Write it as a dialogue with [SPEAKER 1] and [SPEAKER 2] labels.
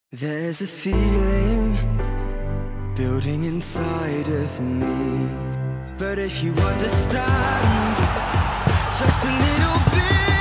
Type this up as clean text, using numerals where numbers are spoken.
[SPEAKER 1] There's a feeling building inside of me, but if you understand just a little bit